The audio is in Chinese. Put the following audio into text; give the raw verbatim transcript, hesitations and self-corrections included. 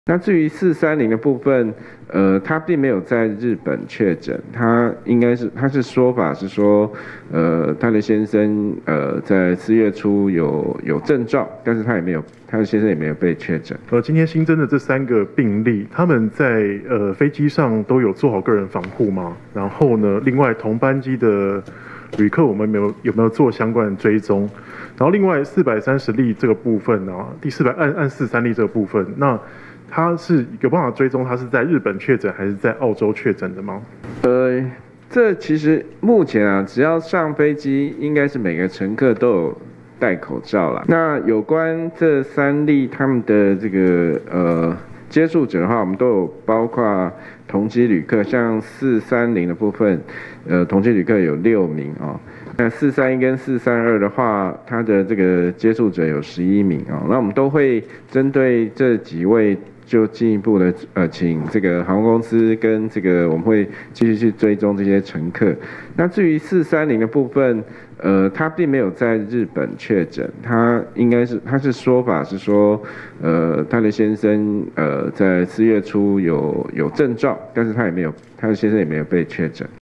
那至于四三零的部分，呃，他并没有在日本确诊，他应该是他是说法是说，呃，他的先生呃在四月初有有症状，但是他也没有，他的先生也没有被确诊。 呃，今天新增的这三个病例，他们在呃飞机上都有做好个人防护吗？然后呢，另外同班机的旅客，我们有没有有没有做相关的追踪？然后另外四百三十例这个部分呢、啊，第四百按按四三例这个部分，那他是有办法追踪他是在日本确诊还是在澳洲确诊的吗？ 呃，这其实目前啊，只要上飞机，应该是每个乘客都有戴口罩啦。那有关这三例他们的这个呃接触者的话，我们都有包括同机旅客，像四三零的部分，呃，同机旅客有六名哦。那四三一跟四三二的话，它的这个接触者有十一名哦。那我们都会针对这几位。就进一步的呃，请这个航空公司跟这个我们会继续去追踪这些乘客。那至于四三零的部分，呃，他并没有在日本确诊，他应该是他是说法是说，呃，他的先生呃在四月初有有症状，但是他也没有，他的先生也没有被确诊。